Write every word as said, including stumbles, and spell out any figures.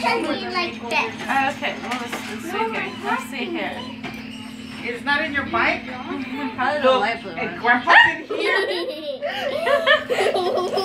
like that. Okay, well, let's, let's see here. Let's see here. It's not in your bike? Probably the light blue one. And Grandpa's in here.